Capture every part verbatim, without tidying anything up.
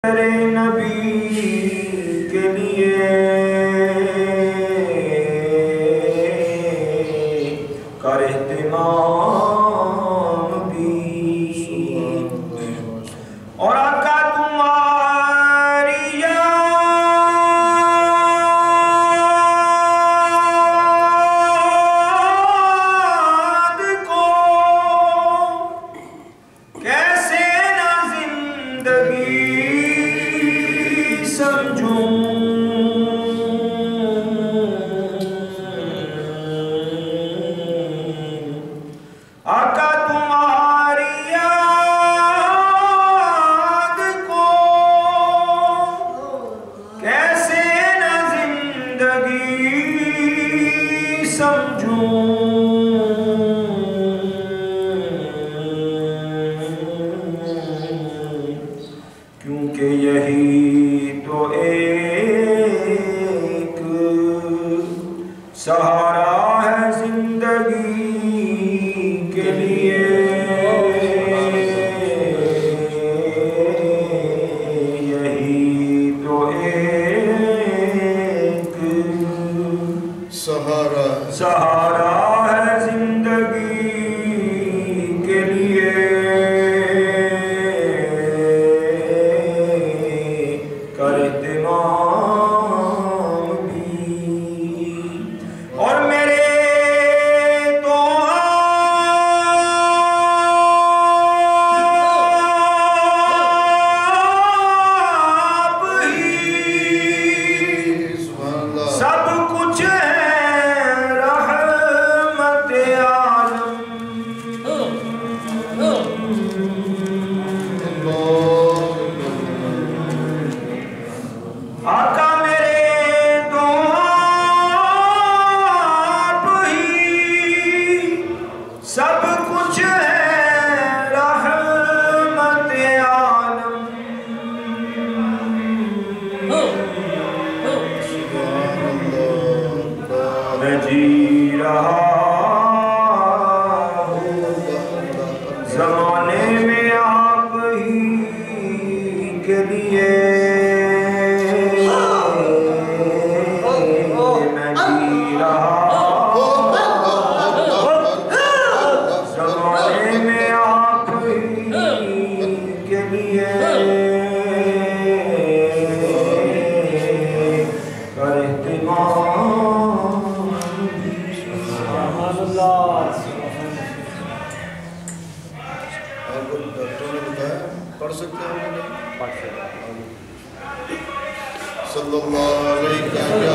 नबी के लिए कर इत्माम भी और आका तुम्हारी याद को कैसे ना जिंदगी समझूं आका तुम्हारी याद को कैसे ना जिंदगी समझूं क्योंकि यही तो एक सहारा है जिंदगी के लिए यही तो एक सहारा सहारा है जिंदगी के लिए कर इत्माम भी और मेरे तो आप ही सब कुछ है रहमत आलम आका मेरे तो आप ही सब कुछ है रहमत आलम मैं जी रहा हूँ ज़माने में आप ही के लिए मैं जी रहा ज़माने में आप ही के लिए कर इत्माम आपको डॉक्टर ने बताया पढ़ सकते हैं पढ़ सकते सल्लल्लाहु अलैहि वसल्लम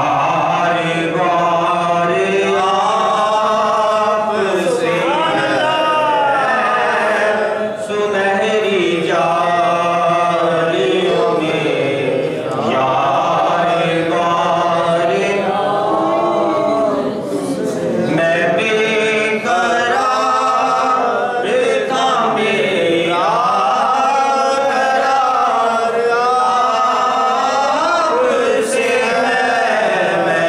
मैं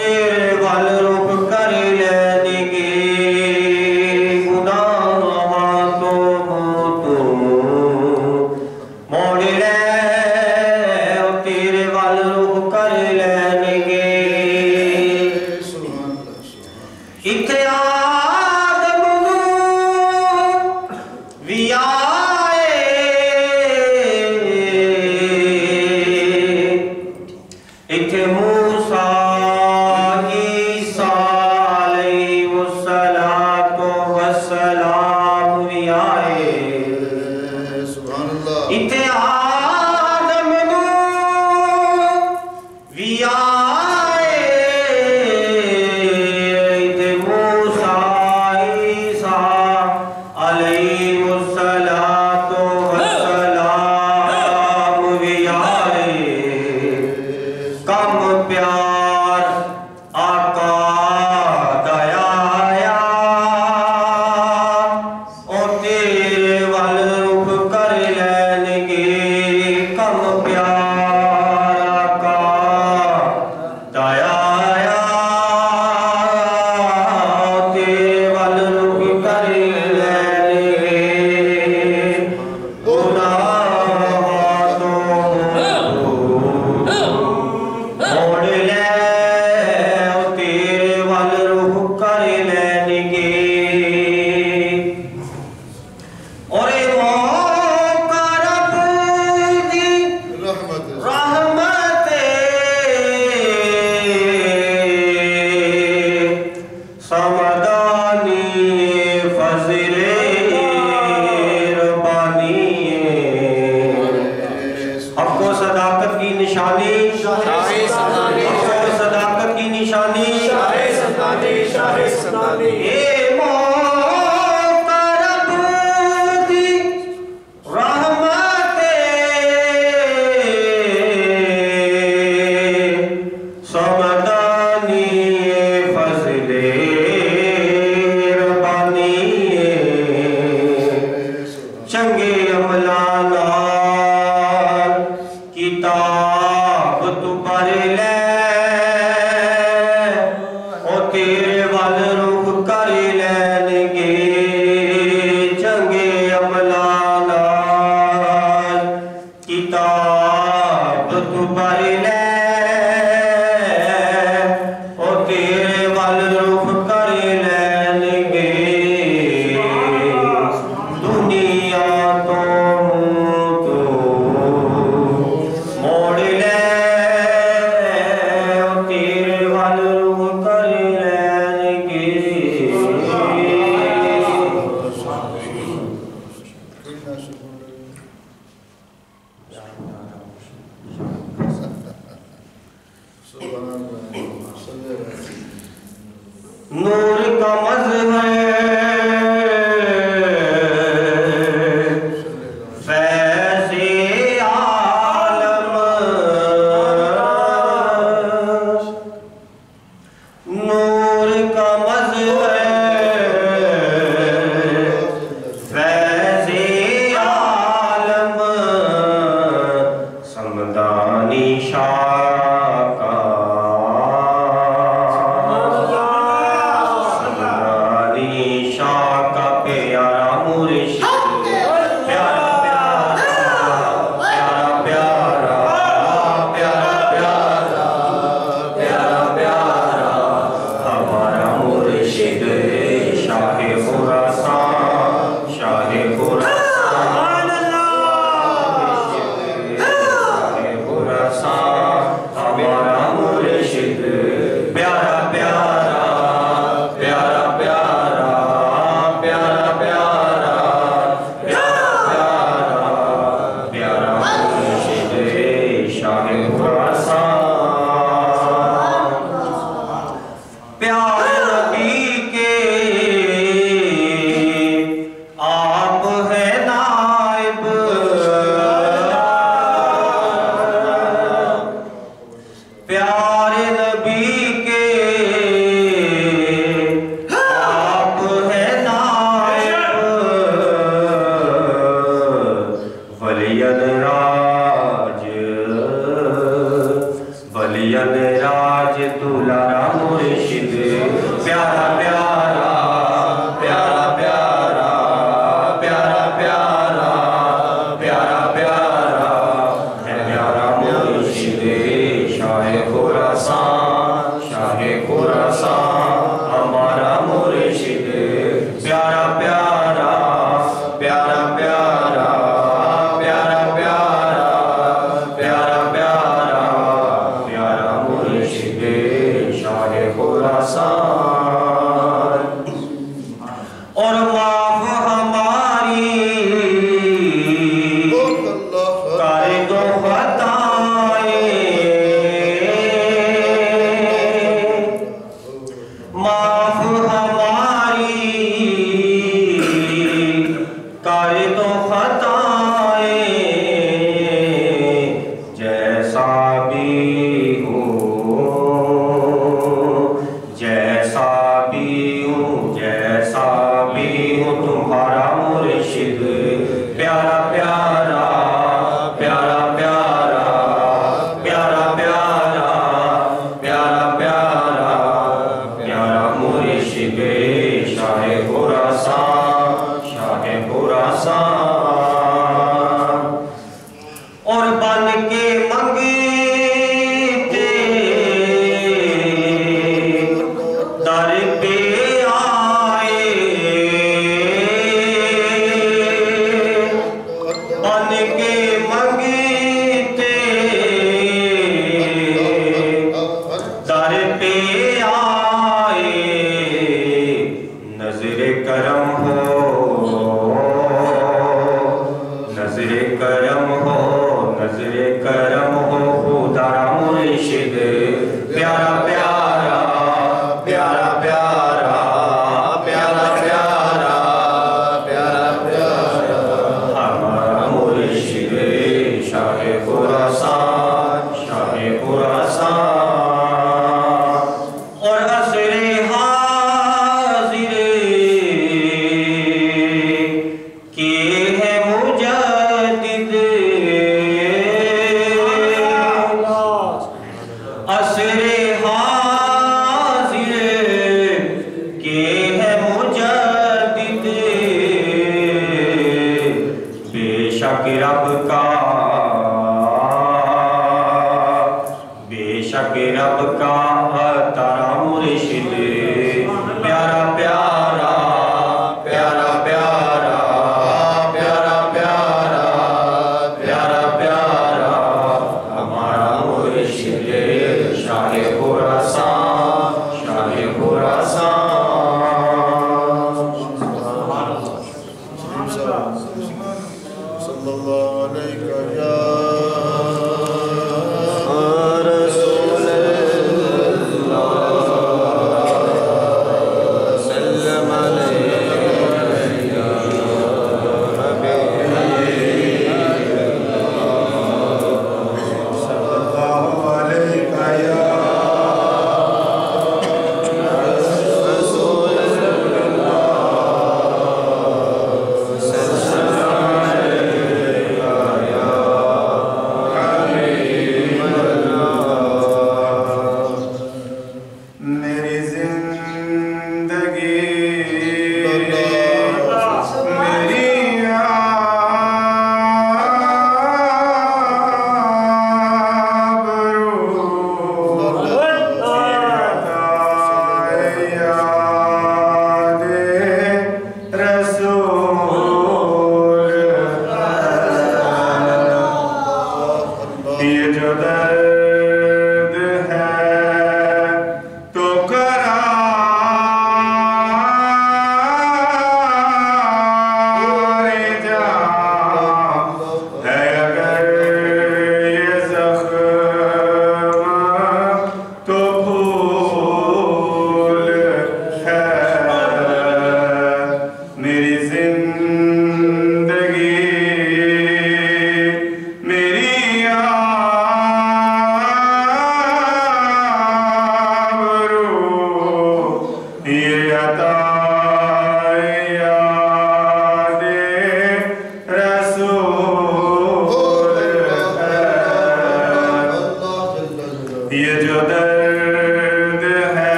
तेरे वल रुख कर लेंगे गुनाह तो तू मोड़ ले तेरे वल रुख कर लेंगे इथे आदम भी आए इथे मूसा ईसा अलैहिस्सलातो वस्सलाम भी आए इथे आदम भी आए इथे मूसा ईसा अलैहिस्सलातो वस्सलाम भी आए कम प्यार आका दयाया ओ तेरे वल रुख कर लेंगे कम प्यार आका दयाया तेरे वल रुख कर लेंगे गुनाह तो मोड़ ले तेरे वल रुख कर लेंगे और मौका रब दी रहमत समदानी फजले रब्बानी हमको सदाकत की निशानी हमको सदाकत की निशानी ये मौका रब दी रहमत समदानी फजले रब्बानी चंगे अमला नाल किताब तू पढ़ ले ओ तेरे वल रुख कर लेंगे चंगे अमला नाल किताब तू पढ़ ले ओ तेरे वल रुख कर लेंगे दुनिया तो तू मोड़ ले ओ तेरे वल रुख कर लेंगे नूर का मज़हर फैज़े आलम नूर का मज़हर फैज़े आलम समदानी शाह का समदानी शाह का प्यारा मुर्शिद प्यारा प्यारा प्यारा प्यारा प्यारा प्यारा प्यारा हमारा मुर्शिद शाह खुरासान शाह खुरासान शाह खुरासान हमारा मुर्शिद प्यारा प्यारा प्यारा प्यारा प्यारा प्यारा प्यारा प्यारा मुर्शिद शाह खुरासान प्यारे नबी के आप है नाइब प्यारे नबी के आप है नाइब वलियन राज वलियन राज दुलारा खुरासान हमारा मुर्शिद प्यारा प्यारा प्यारा प्यारा प्यारा प्यारा प्यारा प्यारा प्यारा मुर्शिद शाह खुरासान। और माफ हमारी करे दो माफ हमारी करे तो खताएं जैसा भी हो जैसा भी हूँ जैसा भी हूँ तुम्हारा मुर्शिद प्यारा प्यारा प्यारा प्यारा प्यारा प्यारा प्यारा प्यारा प्यारा मुर्शिद शाह खुरासान शाह खुरासान। और बन के मंगते दर पे आए बन के मंगते दर पे आए नजरे करम हो नजरे करम हो नजरे करम हो खुदारा मुर्शिद प्यारा प्यारा प्यारा प्यारा प्यारा प्यारा प्यारा प्यारा हमारा मुर्शिद शाह खुरासान शाह खुरासान। और असरे हाजिर के है मुजद्दिद असरे हाजिर के है मुजद्दिद बेशक रब का बेशक रब का तारा मुर्शिद प्यारा प्यारा प्यारा प्यारा प्यारा प्यारा प्यारा प्यारा हमारा मुर्शिद शाह खुरासान शाह खुरासान। सल्लल्लाहु अलैहि या रसूल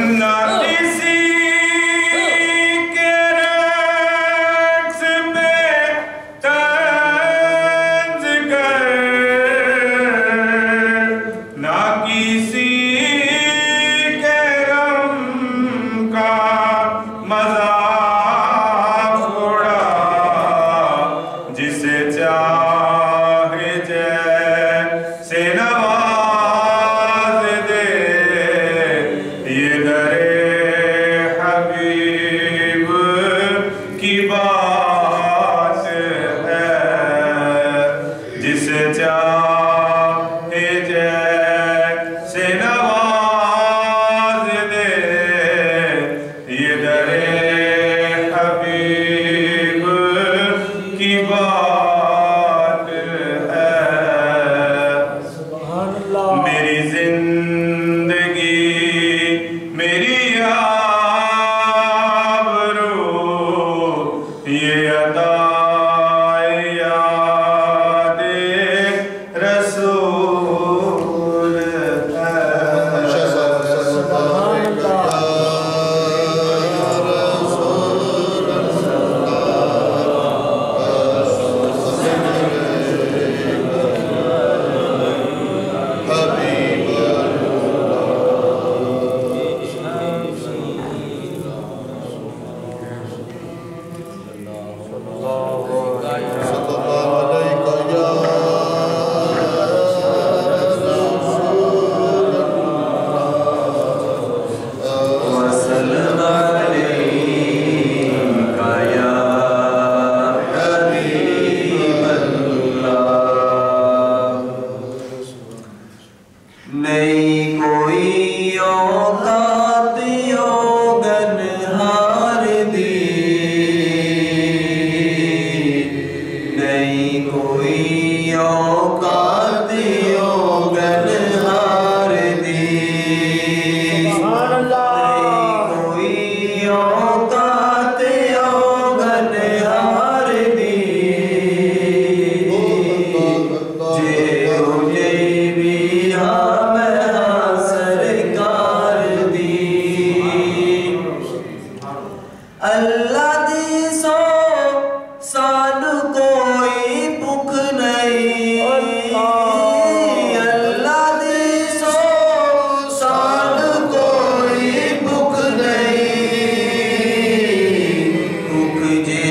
मुझे